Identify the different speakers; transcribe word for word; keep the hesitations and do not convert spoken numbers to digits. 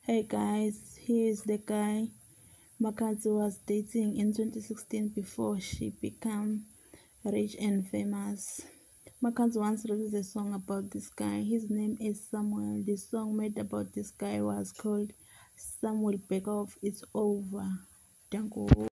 Speaker 1: Hey guys, here's the guy Makhadzi was dating in twenty sixteen before she became rich and famous. Makhadzi once released a song about this guy. His name is Samuel. The song made about this guy was called Samuel Back Off It's Over. Thank you.